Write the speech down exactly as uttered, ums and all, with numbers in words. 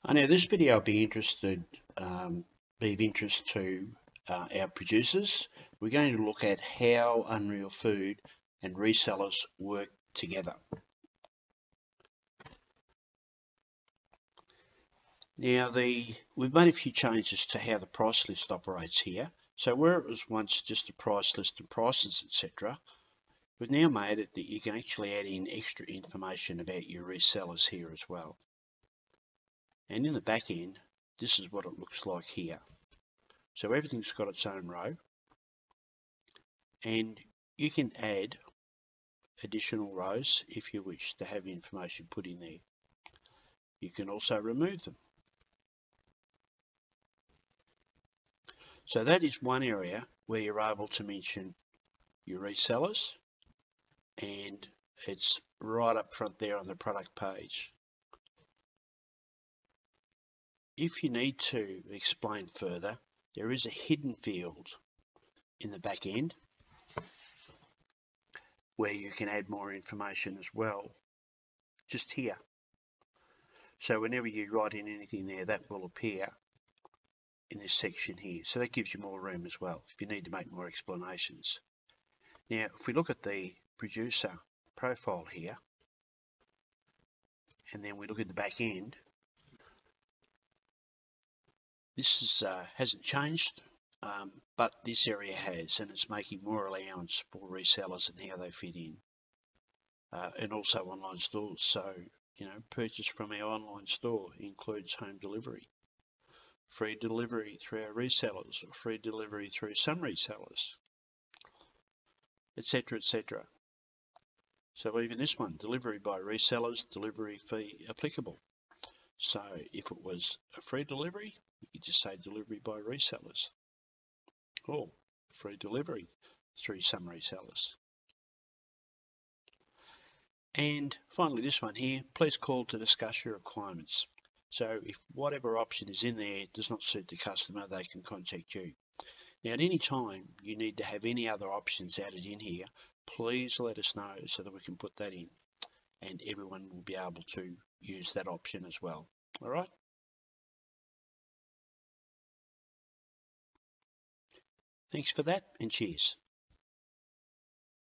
Uh, now this video will be interested, um, be of interest to uh, our producers. We're going to look at how unRealFood and resellers work together. Now the we've made a few changes to how the price list operates here. So where it was once just a price list and prices, et cetera, we've now made it that you can actually add in extra information about your resellers here as well. And in the back end, this is what it looks like here. So everything's got its own row, and you can add additional rows if you wish to have information put in there. You can also remove them. So that is one area where you're able to mention your resellers, and it's right up front there on the product page. If you need to explain further, there is a hidden field in the back end where you can add more information as well, just here. So whenever you write in anything there, that will appear in this section here. So that gives you more room as well if you need to make more explanations. Now, if we look at the producer profile here, and then we look at the back end, this is, uh, hasn't changed, um, but this area has, and it's making more allowance for resellers and how they fit in, uh, and also online stores. So, you know, purchase from our online store includes home delivery, free delivery through our resellers, or free delivery through some resellers, et cetera, et cetera. So even this one, delivery by resellers, delivery fee applicable. So if it was a free delivery, you could just say delivery by resellers, or free delivery through some resellers. And finally, this one here, please call to discuss your requirements. So if whatever option is in there does not suit the customer, they can contact you. Now at any time you need to have any other options added in here, please let us know so that we can put that in, and everyone will be able to use that option as well. All right. Thanks for that, and cheers.